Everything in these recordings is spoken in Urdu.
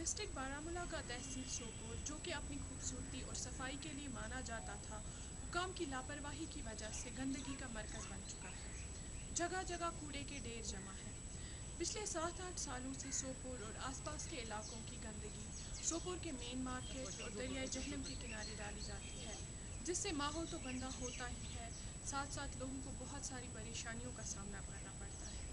ڈسٹرکٹ بارہمولہ کا تحصیل سوپور جو کہ اپنی خوبصورتی اور صفائی کے لیے مانا جاتا تھا، حکام کی لاپرواہی کی وجہ سے گندگی کا مرکز بن چکا ہے۔ جگہ جگہ کوڑے کے ڈھیر جمع ہیں۔ پچھلے 7-8 سالوں سے سوپور اور آس پاس کے علاقوں کی گندگی سوپور کے مین مارکیٹ اور دریائے جہلم کے کنارے ڈالی جاتی ہے، جس سے ماحول تو گندا ہوتا ہی ہے، ساتھ ساتھ لوگوں کو بہت ساری پریشانیوں کا سامنا کرنا پڑتا ہے۔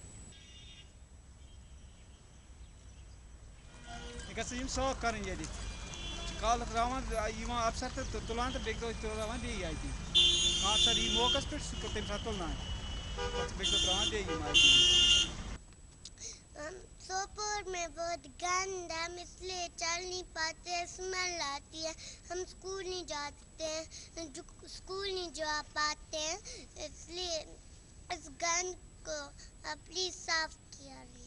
یہ گژھِ صاف کرٕنۍ ییٚتہِ کالہٕ ترٛاوان یِوان افسر تہٕ تُلان تہٕ بیٚکہِ دۄہ ترٛاوان بیٚیہِ اَتہِ کانٛہہ افسر یی موقعس پٮ۪ٹھ سُہ تَمہِ ساتہٕ تُلناوِ پَتہٕ چھِ بیٚکہِ دۄہ ترٛاوان بیٚیہِ یِم اَتہِ۔ سوپور میں بہت گند ہم اس لیے چل نہیں پاتے، اسمیل آتی ہے، ہم اسکول نہیں جاتے ہیں، اسکول نہیں جا پاتے ہیں، اس لیے اس گند کو پلیز صاف کیا جائے۔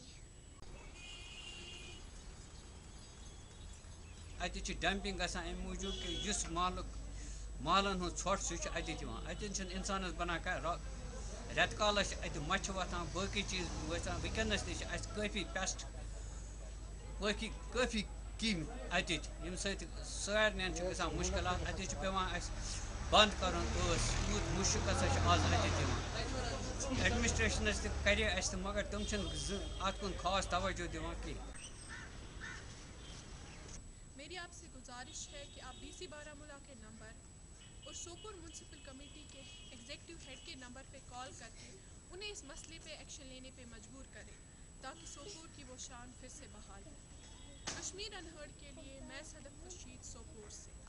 اتہِ چھِ ڈمپنگ گژھان امہِ موٗجوٗب کہِ یُس مالن ہُنٛد ژھۄٹھ سُہ چھُ اتہِ یِوان، اتٮ۪ن چھِنہٕ اِنسانس بنان رٮ۪تہٕ کالس چھِ اتہِ مچھِ وۄتھان، باقٕے چیٖز وۄتھان، وٕنکٮ۪نس تہِ چھِ اَسہِ کٲفی کیٚمۍ اتِچ ییٚمہِ سۭتۍ سارنٕین چھِ گژھان مُشکلات، اتہِ چھُ پیٚوان اَسہِ بنٛد کرُن ٲس، یوٗت مُشک ہسا چھُ آز اتہِ یِوان۔ ایڈمنسٹریشنس تہِ کرے اَسہِ تہٕ مگر تِم چھِنہٕ اتھ کُن خاص توجہ دِوان کینٛہہ۔ میری آپ سے گزارش ہے کہ آپ ڈی سی بارہمولہ کے نمبر اور سوپور میونسپل کمیٹی کے ایگزیکٹو ہیڈ کے نمبر پہ کال کر کے انہیں اس مسئلے پہ ایکشن لینے پہ مجبور کریں تاکہ سوپور کی وہ شان پھر سے بحال ہو۔ کشمیر انہرڈ کے لیے میں صدف خورشید، سوپور سے۔